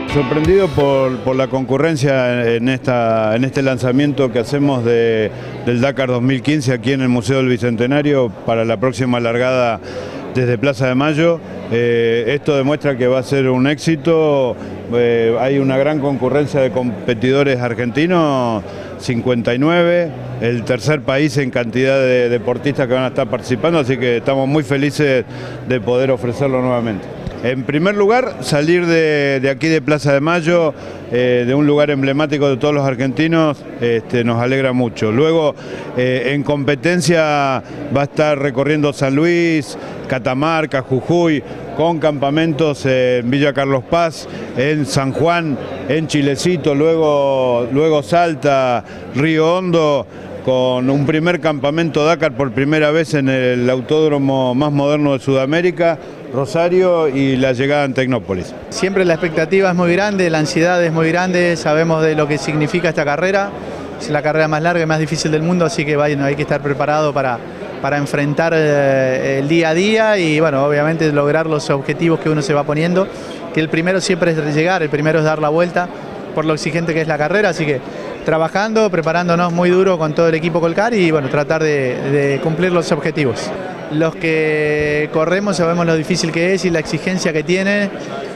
Sorprendido por la concurrencia en este lanzamiento que hacemos del Dakar 2015 aquí en el Museo del Bicentenario para la próxima largada desde Plaza de Mayo. Esto demuestra que va a ser un éxito. Hay una gran concurrencia de competidores argentinos, 59, el tercer país en cantidad de deportistas que van a estar participando, así que estamos muy felices de poder ofrecerlo nuevamente. En primer lugar, salir de aquí de Plaza de Mayo, de un lugar emblemático de todos los argentinos, nos alegra mucho. Luego, en competencia va a estar recorriendo San Luis, Catamarca, Jujuy, con campamentos en Villa Carlos Paz, en San Juan, en Chilecito, luego Salta, Río Hondo, con un primer campamento Dakar por primera vez en el autódromo más moderno de Sudamérica, Rosario, y la llegada en Tecnópolis. Siempre la expectativa es muy grande, la ansiedad es muy grande, sabemos de lo que significa esta carrera, es la carrera más larga y más difícil del mundo, así que bueno, hay que estar preparado para enfrentar el día a día y bueno, obviamente lograr los objetivos que uno se va poniendo, que el primero siempre es llegar, el primero es dar la vuelta por lo exigente que es la carrera, así que trabajando, preparándonos muy duro con todo el equipo Colcar y bueno, tratar de cumplir los objetivos. Los que corremos sabemos lo difícil que es y la exigencia que tiene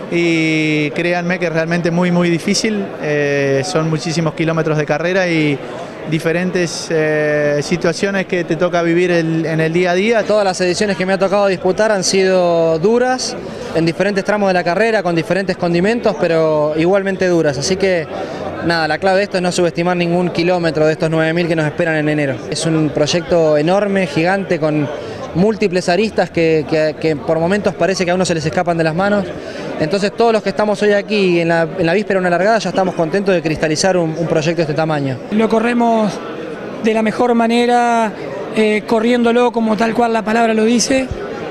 y créanme que es realmente muy difícil, son muchísimos kilómetros de carrera y diferentes situaciones que te toca vivir en el día a día. Todas las ediciones que me ha tocado disputar han sido duras, en diferentes tramos de la carrera, con diferentes condimentos, pero igualmente duras, así que nada, la clave de esto es no subestimar ningún kilómetro de estos 9.000 que nos esperan en enero. Es un proyecto enorme, gigante, con múltiples aristas que por momentos parece que a uno se les escapan de las manos. Entonces todos los que estamos hoy aquí en la víspera de una largada ya estamos contentos de cristalizar un proyecto de este tamaño. Lo corremos de la mejor manera, corriéndolo como tal cual la palabra lo dice,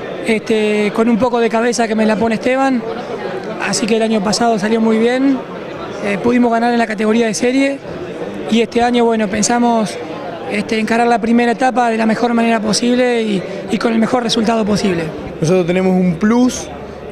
con un poco de cabeza que me la pone Esteban, así que el año pasado salió muy bien, pudimos ganar en la categoría de serie y este año bueno, pensamos encarar la primera etapa de la mejor manera posible y con el mejor resultado posible. Nosotros tenemos un plus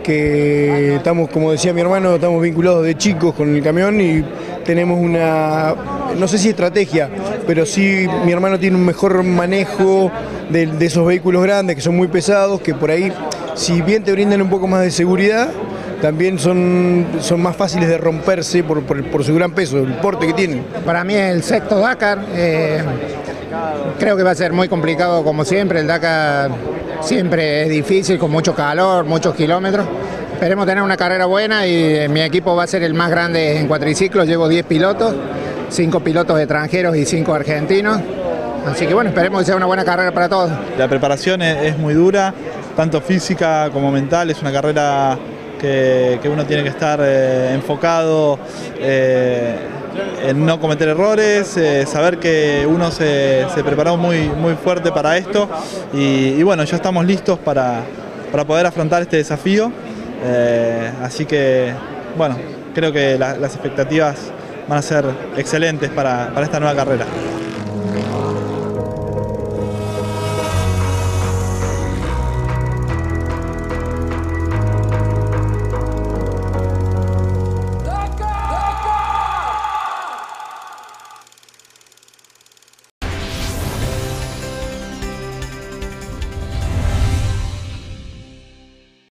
que estamos, como decía mi hermano, estamos vinculados de chicos con el camión y tenemos una, no sé si estrategia, pero sí mi hermano tiene un mejor manejo de esos vehículos grandes que son muy pesados, que por ahí, si bien te brindan un poco más de seguridad, también son más fáciles de romperse por su gran peso, el porte que tienen. Para mí es el sexto Dakar, creo que va a ser muy complicado como siempre, el Dakar siempre es difícil, con mucho calor, muchos kilómetros. Esperemos tener una carrera buena y mi equipo va a ser el más grande en cuatriciclos, llevo 10 pilotos, 5 pilotos extranjeros y 5 argentinos. Así que bueno, esperemos que sea una buena carrera para todos. La preparación es muy dura, tanto física como mental, es una carrera que uno tiene que estar enfocado en no cometer errores, saber que uno se preparó muy fuerte para esto y bueno, ya estamos listos para poder afrontar este desafío, así que bueno, creo que las expectativas van a ser excelentes para esta nueva carrera.